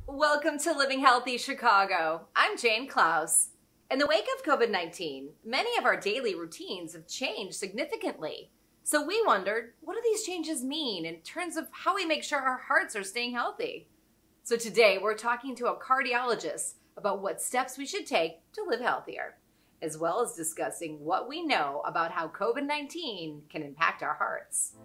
Welcome to Living Healthy Chicago. I'm Jane Klaus. In the wake of COVID-19, many of our daily routines have changed significantly. So we wondered, what do these changes mean in terms of how we make sure our hearts are staying healthy? So today we're talking to a cardiologist about what steps we should take to live healthier, as well as discussing what we know about how COVID-19 can impact our hearts.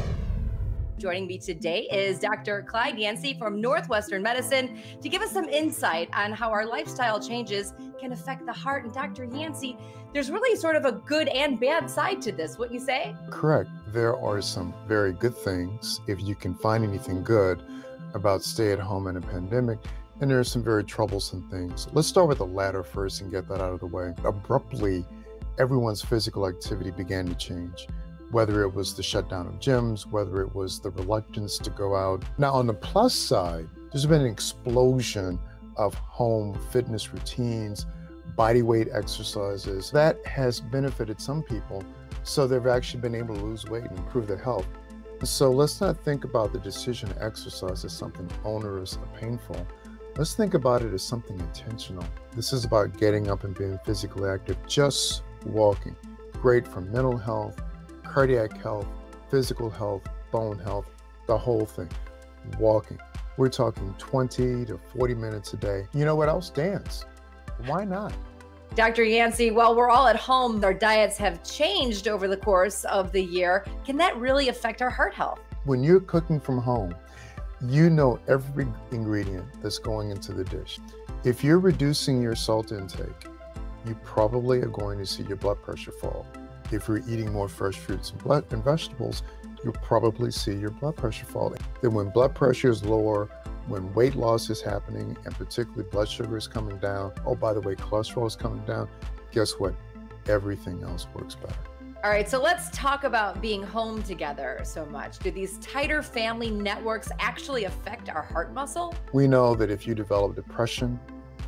Joining me today is Dr. Clyde Yancey from Northwestern Medicine to give us some insight on how our lifestyle changes can affect the heart. And Dr. Yancey, there's really sort of a good and bad side to this, wouldn't you say? Correct. There are some very good things, if you can find anything good about stay at home in a pandemic, and there are some very troublesome things. Let's start with the latter first and get that out of the way. Abruptly, everyone's physical activity began to change. Whether it was the shutdown of gyms, whether it was the reluctance to go out. Now, on the plus side, there's been an explosion of home fitness routines, body weight exercises. That has benefited some people, so they've actually been able to lose weight and improve their health. So let's not think about the decision to exercise as something onerous or painful. Let's think about it as something intentional. This is about getting up and being physically active, just walking. Great for mental health, cardiac health, physical health, bone health, the whole thing. Walking. We're talking 20 to 40 minutes a day. You know what else? Dance. Why not? Dr. Yancey, while we're all at home, our diets have changed over the course of the year. Can that really affect our heart health? When you're cooking from home, you know every ingredient that's going into the dish. If you're reducing your salt intake, you probably are going to see your blood pressure fall. If you're eating more fresh fruits and vegetables, you'll probably see your blood pressure fall. Then when blood pressure is lower, when weight loss is happening, and particularly blood sugar is coming down, oh, by the way, cholesterol is coming down, guess what? Everything else works better. All right, so let's talk about being home together so much. Do these tighter family networks actually affect our heart muscle? We know that if you develop depression,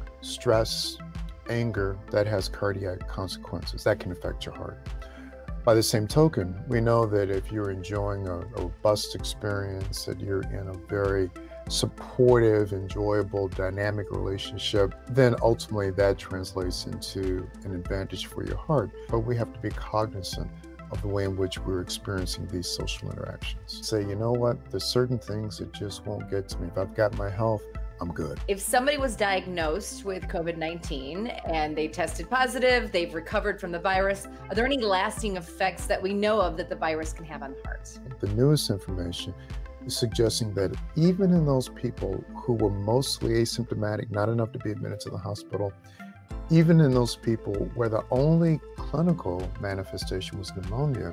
stress, anger, that has cardiac consequences. That can affect your heart. By the same token, we know that if you're enjoying a robust experience, that you're in a very supportive, enjoyable, dynamic relationship, then ultimately that translates into an advantage for your heart. But we have to be cognizant of the way in which we're experiencing these social interactions. Say, you know what, there's certain things that just won't get to me. If I've got my health, I'm good. If somebody was diagnosed with COVID-19 and they tested positive, they've recovered from the virus, are there any lasting effects that we know of that the virus can have on the heart? The newest information is suggesting that even in those people who were mostly asymptomatic, not enough to be admitted to the hospital, even in those people where the only clinical manifestation was pneumonia,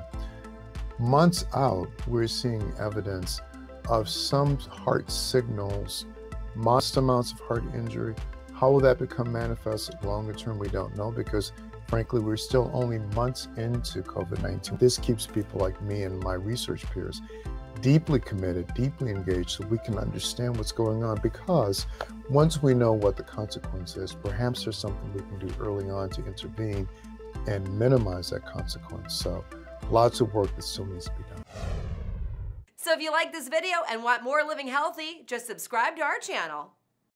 months out, we're seeing evidence of some heart signals, modest amounts of heart injury. How will that become manifested longer term? We don't know, because frankly, we're still only months into COVID-19. This keeps people like me and my research peers deeply committed, deeply engaged, so we can understand what's going on, because once we know what the consequence is, perhaps there's something we can do early on to intervene and minimize that consequence. So lots of work that still needs to be done. So if you like this video and want more living healthy, just subscribe to our channel.